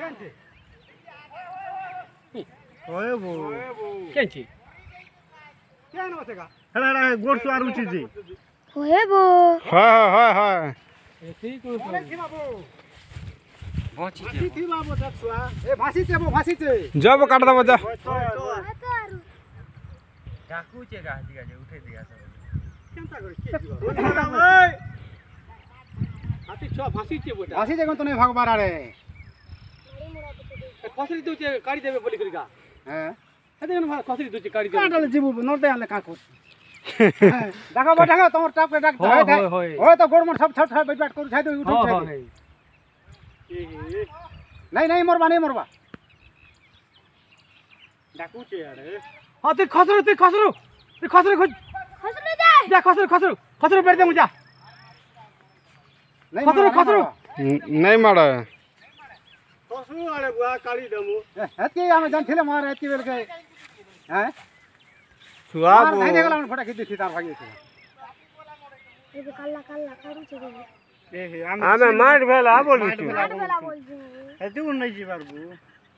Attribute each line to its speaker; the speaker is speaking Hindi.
Speaker 1: ओए वो
Speaker 2: केंची
Speaker 1: क्या न बसेगा हेला गोड़ सुआर उची जी
Speaker 3: ओए वो
Speaker 4: हां
Speaker 2: एती को
Speaker 1: भासी थी बाबू दक्षुआ ए भासी छे
Speaker 4: जब काट दबो जा
Speaker 2: डाकू छे गा दिगा जे उठे दिगा सब
Speaker 1: केनता करे के जीवा ओए हाथी छ भासी छे बोटा भासी जे कोन तने भगवारा रे खसरी दउ छे काडी देबे बोली करिका हैं हेते न खसरी दउ छे काडी देबे काडले जीबू नोटे आले काको देखा बैठा तोर टाप के डाक ओए तो गोड़ में सब छट छट बैठ करू छाय दो उठ नहीं मरबा डाकू छे यार हां ते खसरो खोज खसरो बैठ दे मुजा खसरो
Speaker 4: नहीं मार
Speaker 1: खसरो आले बुआ काली दमु हती हम जानथिले मार हती बेल के हैं
Speaker 4: सुआब
Speaker 1: नहीं देखला मन फटा खींची तार भागी छे
Speaker 3: ए काला कारू छे
Speaker 4: आमे मार भेला बोली
Speaker 3: मार भेला बोल
Speaker 1: ए तू नहीं जी बाबू